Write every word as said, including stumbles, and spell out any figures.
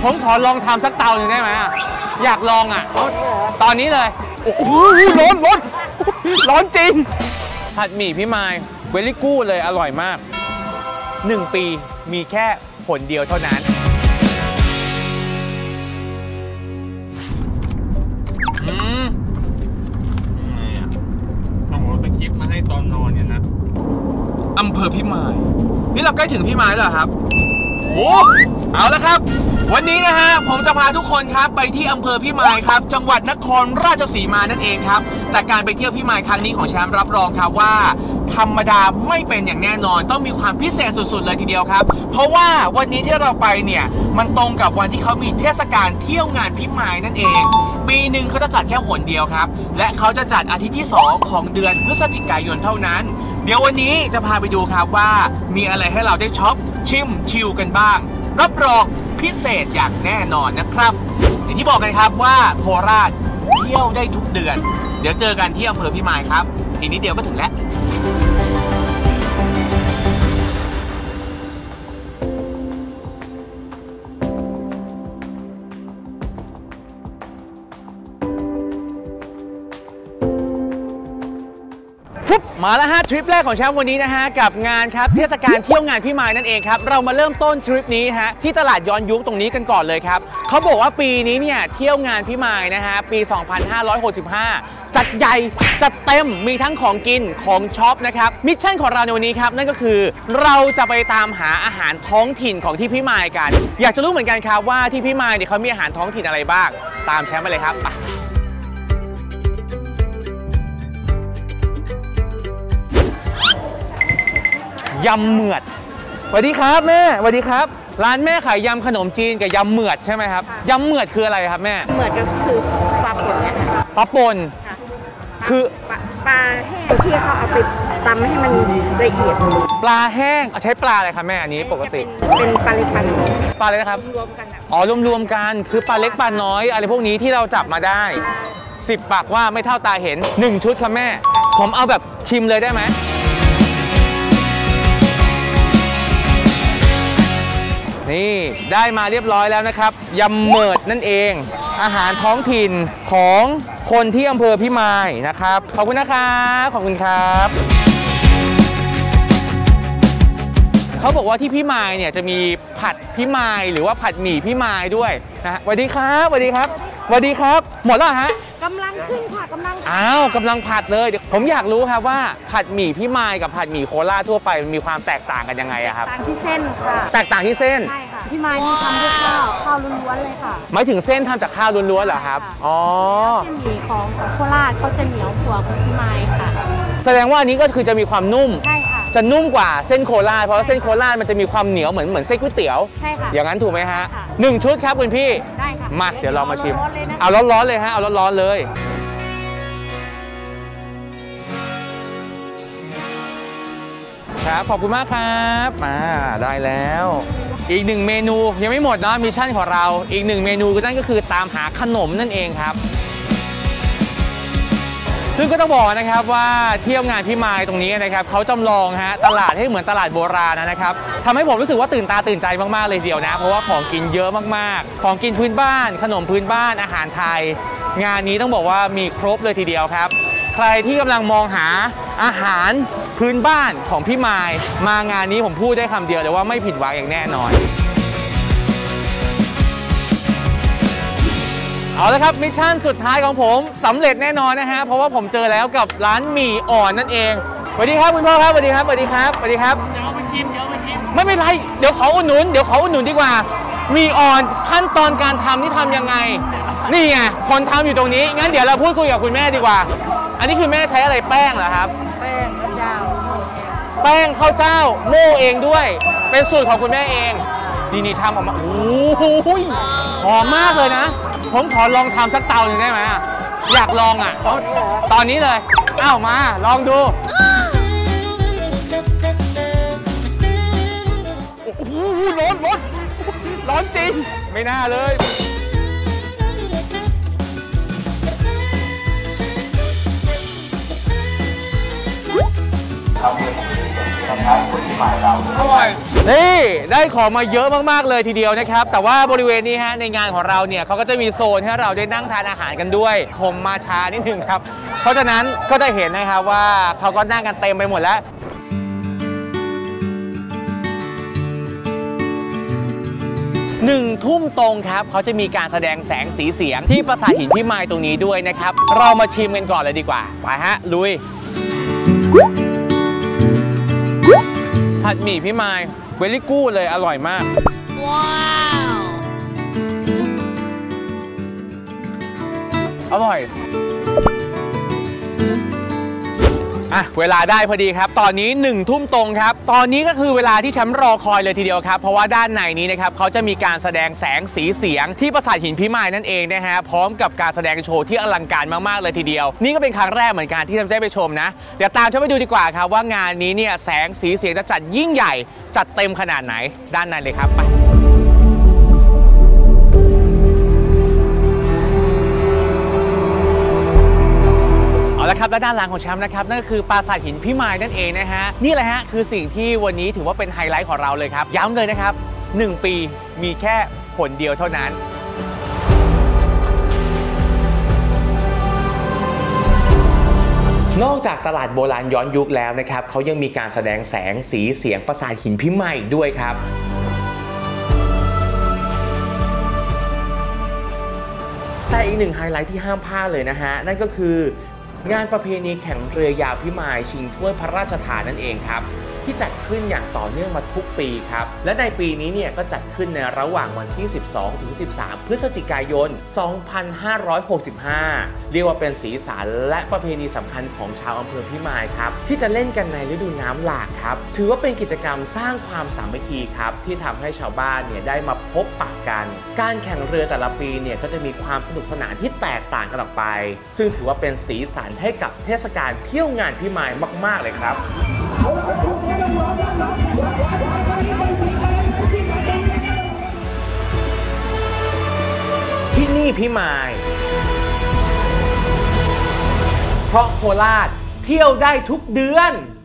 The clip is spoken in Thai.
ผมขอลองทำสักเตาหนึ่งได้ไหมอยากลองอ่ะตอนนี้เลยโอ้โหร้อนร้อนร้อนจริงผัดหมี่พี่มายเวลี่กู้เลยอร่อยมากหนึ่งปีมีแค่ผลเดียวเท่านั้นอืมยังไงอ่ะต้องเอาสคริปต์มาให้ตอนนอนเนี่ยนะอำเภอพิมายนี่เราใกล้ถึงพิมายแล้วครับโอ้เอาละครับวันนี้นะฮะผมจะพาทุกคนครับไปที่อำเภอพิมายครับจังหวัดนครราชสีมานั่นเองครับแต่การไปเที่ยวพิมายครั้งนี้ของแชมป์รับรองครับว่าธรรมดาไม่เป็นอย่างแน่นอนต้องมีความพิเศษสุดๆเลยทีเดียวครับเพราะว่าวันนี้ที่เราไปเนี่ยมันตรงกับวันที่เขามีเทศกาลเที่ยวงานพิมายนั่นเองปีหนึ่งเขาจะจัดแค่หนเดียวครับและเขาจะจัดอาทิตย์ที่สองของเดือนพฤศจิกายนเท่านั้นเดี๋ยววันนี้จะพาไปดูครับว่ามีอะไรให้เราได้ช็อปชิมชิลกันบ้างรับรองพิเศษอย่างแน่นอนนะครับอย่างที่บอกกันครับว่าโคราชเที่ยวได้ทุกเดือนเดี๋ยวเจอกันที่อำเภอพิมายครับอีกนิดเดียวก็ถึงแล้วมาแล้วฮะทริปแรกของแชมป์วันนี้นะฮะกับงานครับเทศกาลเที่ยวงานพิมายนั่นเองครับเรามาเริ่มต้นทริปนี้ฮะที่ตลาดย้อนยุคตรงนี้กันก่อนเลยครับเขาบอกว่าปีนี้เนี่ยเที่ยวงานพิมายนะฮะปีสองพันห้าร้อยหกสิบห้าจัดใหญ่จัดเต็มมีทั้งของกินของช็อปนะครับมิชชั่นของเราในวันนี้ครับนั่นก็คือเราจะไปตามหาอาหารท้องถิ่นของที่พิมายกันอยากจะรู้เหมือนกันครับว่าที่พิมายเนี่ยเขามีอาหารท้องถิ่นอะไรบ้างตามแชมป์ไปเลยครับยำเหมือดสวัสดีครับแม่สวัสดีครับร้านแม่ขายยำขนมจีนกับยำเหมือดใช่ไหมครับยำเหมือดคืออะไรครับแม่เหมือดก็คือปลาป่นเนี่ยค่ะปลาป่นคือปลาแห้งที่เขาเอาไปตำให้มันละเอียดปลาแห้งใช้ปลาอะไรครับแม่อันนี้ปกติเป็นปลาเล็กปลาน้อยปลาอะไรนะครับรวมกันอ๋อรวมๆกันคือปลาเล็กปลาน้อยอะไรพวกนี้ที่เราจับมาได้สิบปากว่าไม่เท่าตาเห็นหนึ่งชุดครับแม่ผมเอาแบบชิมเลยได้ไหมนี่ได้มาเรียบร้อยแล้วนะครับยำเหมิดนั่นเองอาหารท้องถิ่นของคนที่อำเภอพิมายนะครับขอบคุณนะครับขอบคุณครับเขาบอกว่าที่พิมายเนี่ยจะมีผัดพิมายหรือว่าผัดหมี่พิมายด้วยนะสวัสดีครับสวัสดีครับสวัสดีครับหมดแล้วฮะกำลังขึ้นค่ะกำลังอ้าวกำลังผัดเลยผมอยากรู้ครับว่าผัดหมี่พิมายกับผัดหมี่โคราชทั่วไปมีความแตกต่างกันยังไงอะครับต่างที่เส้นค่ะแตกต่างที่เส้นใช่ค่ะพิมายนี่ทำด้วยข้าวข้าวล้วนๆเลยค่ะหมายถึงเส้นทำจากข้าวล้วนๆเหรอครับอ๋อเส้นหมี่ของโคราชเขาจะเหนียวกว่าของพิมายค่ะแสดงว่าอันนี้ก็คือจะมีความนุ่มใช่ค่ะจะนุ่มกว่าเส้นโคราชเพราะว่าเส้นโคราชมันจะมีความเหนียวเหมือนเหมือนเส้นก๋วยเตี๋ยวใช่ค่ะอย่างนั้นถูกไหมฮะหนึ่งชุดครับคุณพี่ได้ค่ะมาเดี๋ยวเรามาชิมเอาร้อนๆเลยฮะเอาร้อนๆเลยครับขอบคุณมากครับมาได้แล้วอีกหนึ่งเมนูยังไม่หมดนะมิชชั่นของเราอีกหนึ่งเมนูก็นั่นก็คือตามหาขนมนั่นเองครับซึ่งก็ต้องบอกนะครับว่าเที่ยวงานพิมายตรงนี้นะครับเขาจำลองฮะตลาดให้เหมือนตลาดโบราณนะครับทำให้ผมรู้สึกว่าตื่นตาตื่นใจมากๆเลยเดียวนะเพราะว่าของกินเยอะมากๆของกินพื้นบ้านขนมพื้นบ้านอาหารไทยงานนี้ต้องบอกว่ามีครบเลยทีเดียวครับใครที่กำลังมองหาอาหารพื้นบ้านของพี่มายมางานนี้ผมพูดได้คำเดียวเลยว่าไม่ผิดหวังอย่างแน่นอนเอาละครับมิชชั่นสุดท้ายของผมสำเร็จแน่นอนนะฮะเพราะว่าผมเจอแล้วกับร้านหมี่อ่อนนั่นเองสวัสดีครับคุณพ่อครับสวัสดีครับสวัสดีครับสวัสดีครับเดี๋ยวไปชิมเดี๋ยวไปชิมไม่เป็นไรเดี๋ยวขออุดหนุนเดี๋ยวขออุดหนุนดีกว่าหมี่อ่อนขั้นตอนการทำนี่ทำยังไงนี่ไงคนทำอยู่ตรงนี้งั้นเดี๋ยวเราพูดคุยกับคุณแม่ดีกว่าอันนี้คือแม่ใช้อะไรแป้งเหรอครับแป้งข้าวเจ้าแป้งข้าวเจ้าโม่เองด้วยเป็นสูตรของคุณแม่เองดีนี่ทำออกมาโอ้โหหอมมากเลยนะผมขอลองทำสักเตาหนึ่งได้ไหมอยากลองอ่ะตอนนี้เลยอ้าวมาลองดูโอ้โหร้อนร้อนร้อนจริงไม่น่าเลยทำเองทำงานคนที่หมายเราอร่อยนี่ได้ของมาเยอะมากๆเลยทีเดียวนะครับแต่ว่าบริเวณนี้ฮะในงานของเราเนี่ยเขาก็จะมีโซนให้เราได้นั่งทานอาหารกันด้วยผมมาช้านิดนึงครับเพราะฉะนั้นก็จะเห็นนะครับว่าเขาก็นั่งกันเต็มไปหมดแล้วหนึ่งทุ่มตรงครับเขาจะมีการแสดงแสงสีเสียงที่ปราสาทหินพิมายตรงนี้ด้วยนะครับเรามาชิมกันก่อนเลยดีกว่าไปฮะลุยผัดหมี่พิมายเวลี่กู้เลยอร่อยมากว้าวอร่อยอ่ะเวลาได้พอดีครับตอนนี้หนึ่งทุ่มตรงครับตอนนี้ก็คือเวลาที่ฉันรอคอยเลยทีเดียวครับเพราะว่าด้านในนี้นะครับเขาจะมีการแสดงแสงสีเสียงที่ปราสาทหินพิมายนั่นเองนะฮะพร้อมกับการแสดงโชว์ที่อลังการมากๆเลยทีเดียวนี่ก็เป็นครั้งแรกเหมือนกันที่ฉันได้ไปชมนะเดี๋ยวตามฉันไปดูดีกว่าครับว่างานนี้เนี่ยแสงสีเสียงจะจัดยิ่งใหญ่จัดเต็มขนาดไหนด้านในเลยครับไปเอาละครับและด้านหลังของแชมป์นะครับนั่นก็คือปราสาทหินพิมายนั่นเองนะฮะนี่แหละฮะคือสิ่งที่วันนี้ถือว่าเป็นไฮไลท์ของเราเลยครับย้ำเลยนะครับหนึ่งปีมีแค่ผลเดียวเท่านั้นนอกจากตลาดโบราณย้อนยุคแล้วนะครับเขายังมีการแสดงแสงสีเสียงปราสาทหินพิมายด้วยครับแต่อีกหนึ่งไฮไลท์ที่ห้ามพลาดเลยนะฮะนั่นก็คืองานประเพณีแข่งเรือยาวพิมายชิงถ้วยพระราชทานนั่นเองครับที่จัดขึ้นอย่างต่อเนื่องมาทุกปีครับและในปีนี้เนี่ยก็จัดขึ้นในระหว่างวันที่ สิบสองถึงสิบสาม พฤศจิกายน สองพันห้าร้อยหกสิบห้า เรียกว่าเป็นสีสันและประเพณีสำคัญของชาวอำเภอพิมายครับที่จะเล่นกันในฤดูน้ำหลากครับถือว่าเป็นกิจกรรมสร้างความสามัคคีครับที่ทำให้ชาวบ้านเนี่ยได้มาพบปะกันการแข่งเรือแต่ละปีเนี่ยก็จะมีความสนุกสนานที่แตกต่างกันออกไปซึ่งถือว่าเป็นสีสันให้กับเทศกาลเที่ยวงานพิมายมากๆเลยครับที่นี่พิมายเพราะโคราชเที่ยวได้ทุกเดือน